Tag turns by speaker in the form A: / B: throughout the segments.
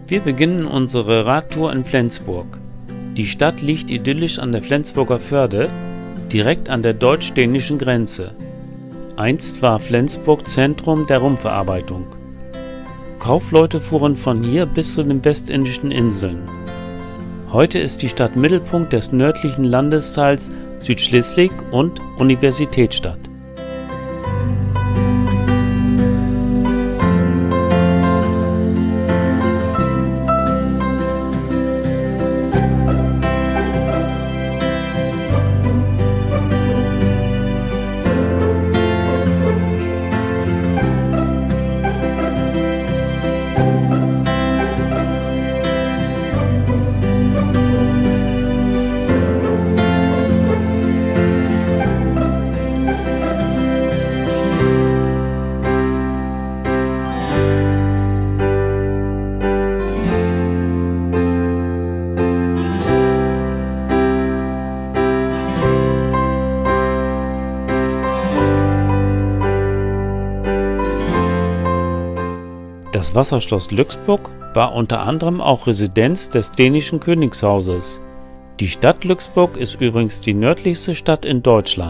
A: Wir beginnen unsere Radtour in Flensburg. Die Stadt liegt idyllisch an der Flensburger Förde, direkt an der deutsch-dänischen Grenze. Einst war Flensburg Zentrum der Rumverarbeitung. Kaufleute fuhren von hier bis zu den westindischen Inseln. Heute ist die Stadt Mittelpunkt des nördlichen Landesteils Südschleswig und Universitätsstadt. Das Wasserschloss Glücksburg war unter anderem auch Residenz des dänischen Königshauses. Die Stadt Glücksburg ist übrigens die nördlichste Stadt in Deutschland.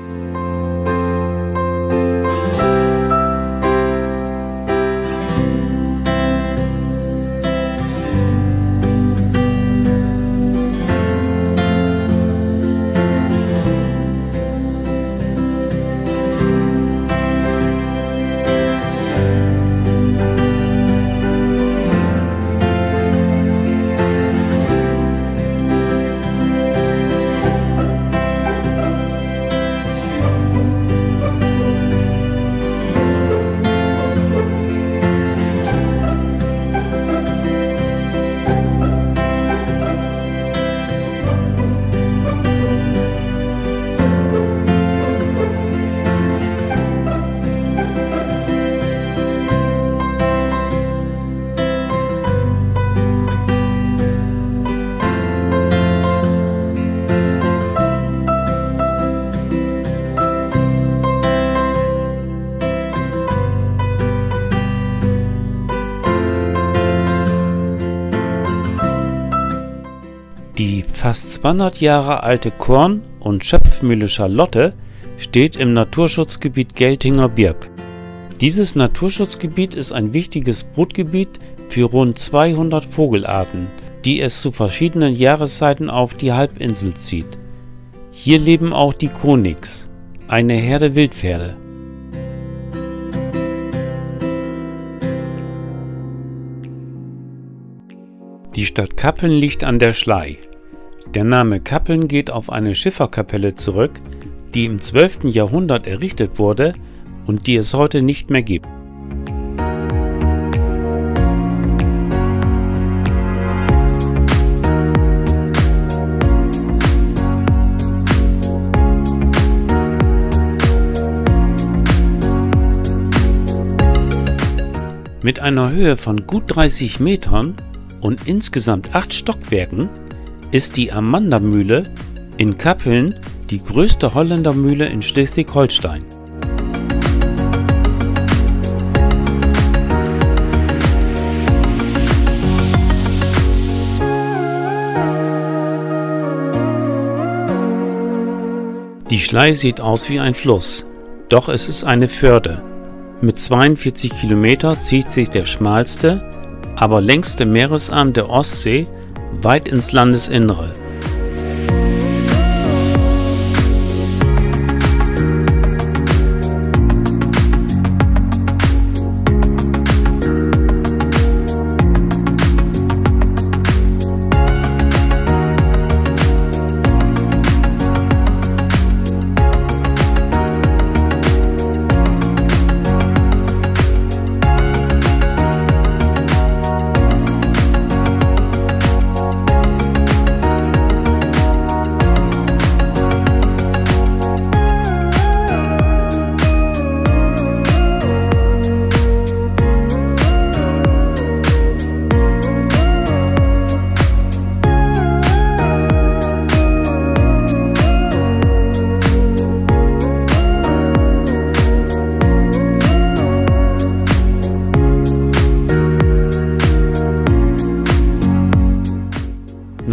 A: Die fast 200 Jahre alte Korn- und Schöpfmühle Charlotte steht im Naturschutzgebiet Geltinger Birk. Dieses Naturschutzgebiet ist ein wichtiges Brutgebiet für rund 200 Vogelarten, die es zu verschiedenen Jahreszeiten auf die Halbinsel zieht. Hier leben auch die Konix, eine Herde Wildpferde. Die Stadt Kappeln liegt an der Schlei. Der Name Kappeln geht auf eine Schifferkapelle zurück, die im 12. Jahrhundert errichtet wurde und die es heute nicht mehr gibt. Mit einer Höhe von gut 30 Metern und insgesamt 8 Stockwerken ist die Amanda-Mühle in Kappeln die größte Holländermühle in Schleswig-Holstein. Die Schlei sieht aus wie ein Fluss, doch es ist eine Förde. Mit 42 Kilometer zieht sich der schmalste, aber längste Meeresarm der Ostsee weit ins Landesinnere.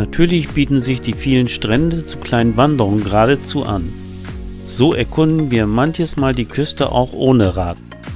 A: Natürlich bieten sich die vielen Strände zu kleinen Wanderungen geradezu an. So erkunden wir manches Mal die Küste auch ohne Rad.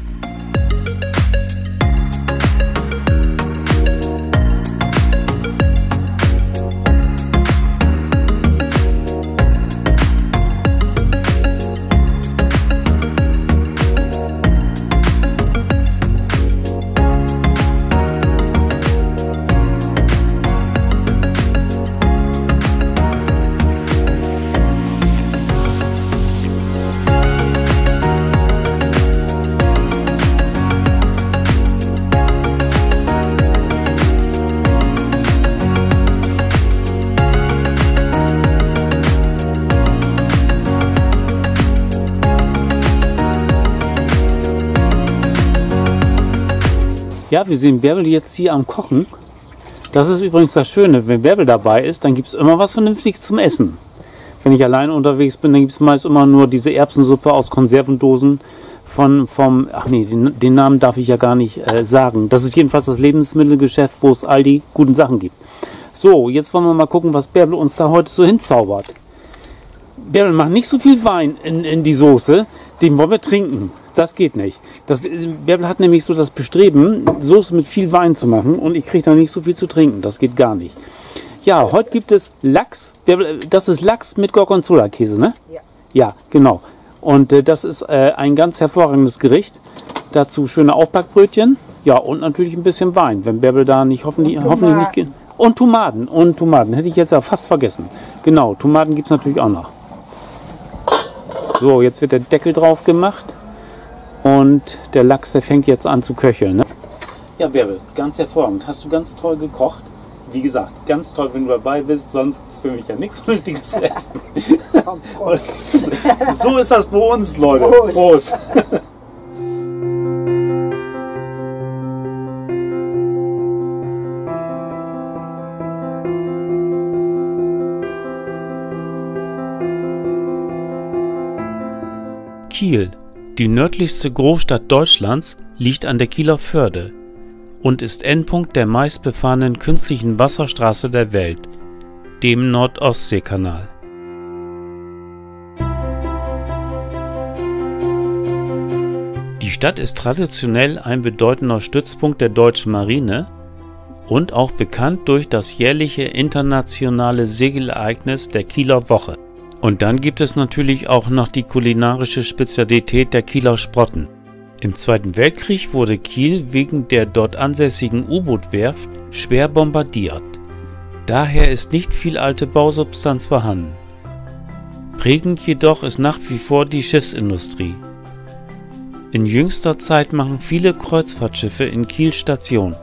B: Ja, wir sehen Bärbel jetzt hier am Kochen. Das ist übrigens das Schöne, wenn Bärbel dabei ist, dann gibt es immer was Vernünftiges zum Essen. Wenn ich alleine unterwegs bin, dann gibt es meist immer nur diese Erbsensuppe aus Konservendosen den Namen darf ich ja gar nicht sagen. Das ist jedenfalls das Lebensmittelgeschäft, wo es all die guten Sachen gibt. So, jetzt wollen wir mal gucken, was Bärbel uns da heute so hinzaubert. Bärbel macht nicht so viel Wein in die Soße, den wollen wir trinken. Das geht nicht. Bärbel hat nämlich so das Bestreben, Soße mit viel Wein zu machen und ich kriege da nicht so viel zu trinken. Das geht gar nicht. Ja, heute gibt es Lachs. Bärbel, das ist Lachs mit Gorgonzola-Käse, ne? Ja. Ja, genau. Und das ist ein ganz hervorragendes Gericht. Dazu schöne Aufbackbrötchen. Ja, und natürlich ein bisschen Wein, wenn Bärbel da nicht hoffentlich nicht... Und Tomaten. Und Tomaten. Hätte ich jetzt ja fast vergessen. Genau, Tomaten gibt es natürlich auch noch. So, jetzt wird der Deckel drauf gemacht. Und der Lachs, der fängt jetzt an zu köcheln. Ne? Ja, Bärbel, ganz hervorragend. Hast du ganz toll gekocht. Wie gesagt, ganz toll, wenn du dabei bist, sonst ist für mich ja nichts Vernünftiges zu essen. So ist das bei uns, Leute. Prost.
A: Kiel, die nördlichste Großstadt Deutschlands, liegt an der Kieler Förde und ist Endpunkt der meistbefahrenen künstlichen Wasserstraße der Welt, dem Nord-Ostsee-Kanal. Die Stadt ist traditionell ein bedeutender Stützpunkt der deutschen Marine und auch bekannt durch das jährliche internationale Segelereignis der Kieler Woche. Und dann gibt es natürlich auch noch die kulinarische Spezialität der Kieler Sprotten. Im Zweiten Weltkrieg wurde Kiel wegen der dort ansässigen U-Boot-Werft schwer bombardiert. Daher ist nicht viel alte Bausubstanz vorhanden. Prägend jedoch ist nach wie vor die Schiffsindustrie. In jüngster Zeit machen viele Kreuzfahrtschiffe in Kiel Station.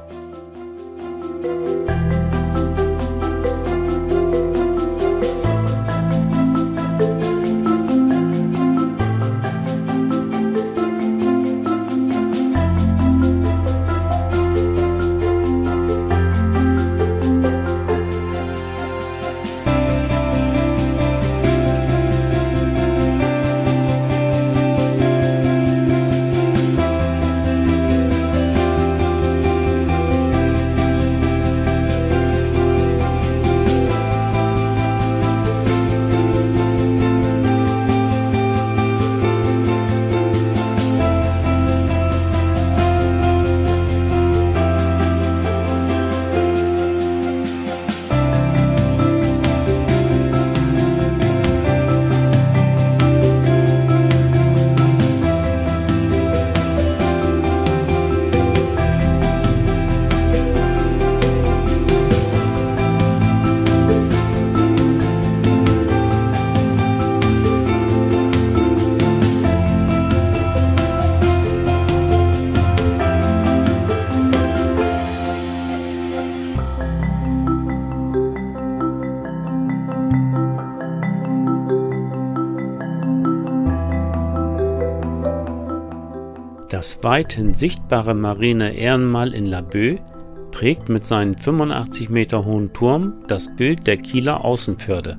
A: Das weithin sichtbare marine Ehrenmal in Laboe prägt mit seinem 85 Meter hohen Turm das Bild der Kieler Außenförde.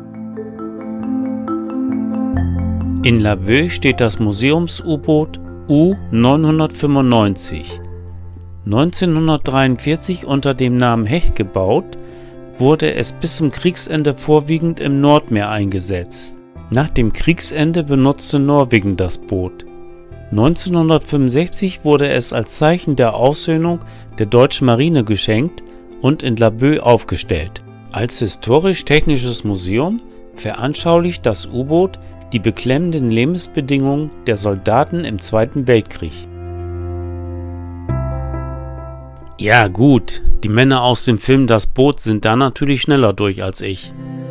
A: In Laboe steht das Museums-U-Boot U-995. 1943 unter dem Namen Hecht gebaut, wurde es bis zum Kriegsende vorwiegend im Nordmeer eingesetzt. Nach dem Kriegsende benutzte Norwegen das Boot. 1965 wurde es als Zeichen der Aussöhnung der deutschen Marine geschenkt und in Laboe aufgestellt. Als historisch-technisches Museum veranschaulicht das U-Boot die beklemmenden Lebensbedingungen der Soldaten im Zweiten Weltkrieg. Ja gut, die Männer aus dem Film Das Boot sind da natürlich schneller durch als ich.